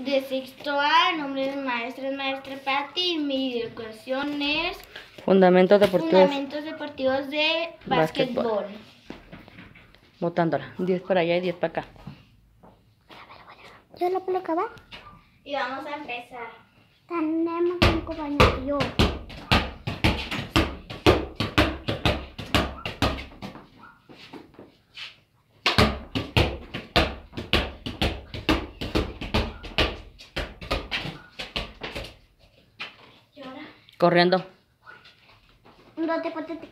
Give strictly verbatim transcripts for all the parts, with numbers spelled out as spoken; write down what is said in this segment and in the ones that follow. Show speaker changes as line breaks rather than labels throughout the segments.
de sexto A, nombre de maestra es maestra Patti y mi educación es
Fundamentos deportivos.
Fundamentos deportivos de
Básquetbol.
básquetbol.
Botándola. diez para allá y diez para acá.
Yo lo puedo acabar.
Y vamos a empezar.
Tenemos un compañero.
¿Y ahora?
Corriendo.
Un dos de potete.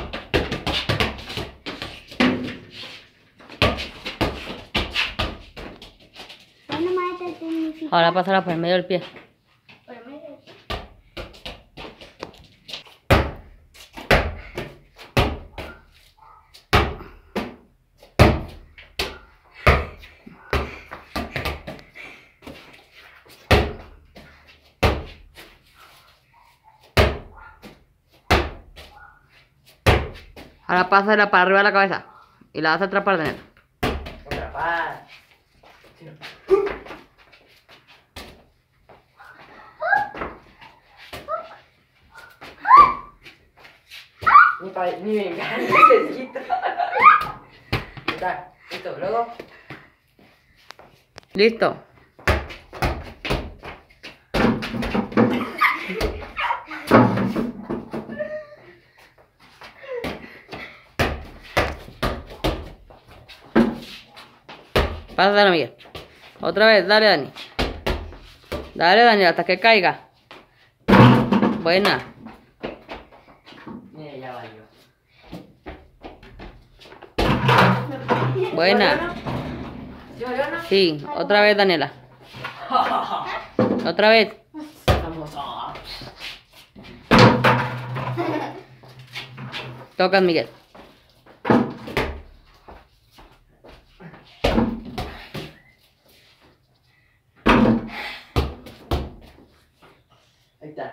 Bueno, maestra, significa.
Ahora pasará por el medio del pie.
Por el medio.
Ahora pásala para arriba de la cabeza. Y la vas a atrapar de neta.
Atrapar. Ni pa, ni me necesito. Está, listo, luego.
Listo. Pásala, Miguel. Otra vez, dale, Dani. Dale, Dani, hasta que caiga. Buena.
Mira, ya valió.
Buena.
¿Sí valió, no?
Sí, otra vez, Daniela. Otra vez.
Vamos a...
Tocas, Miguel.
Ahí está.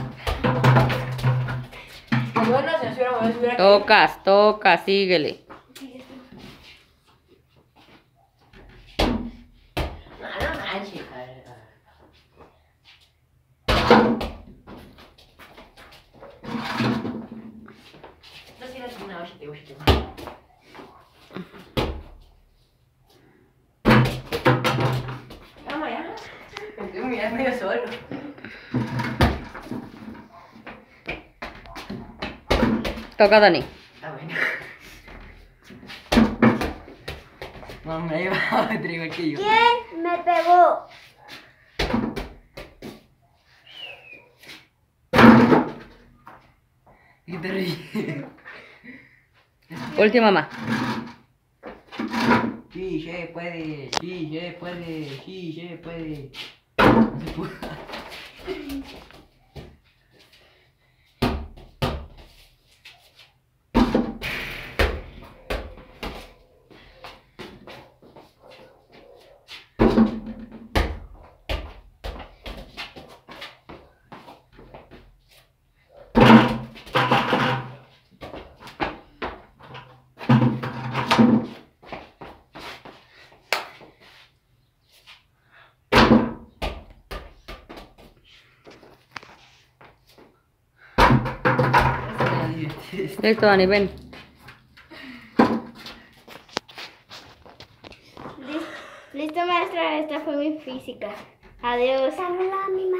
Bueno, si nos hubiéramos si hubiera
Tocas, tocas, síguele.
No, no manches. A ver, a ver. No sé, no sé, no, oye, oye. Vamos ya. Me estoy mirando yo solo.
Toca, Dani.
Está bueno. No, me iba a meter igual que yo.
¿Quién me pegó?
¿Qué te ríes?
Última más.
Sí, se puede, sí, se puede, sí, se puede. No se pudo.
Listo, Dani, ven.
Listo, maestra, esta fue mi física. Adiós.
Hola, mi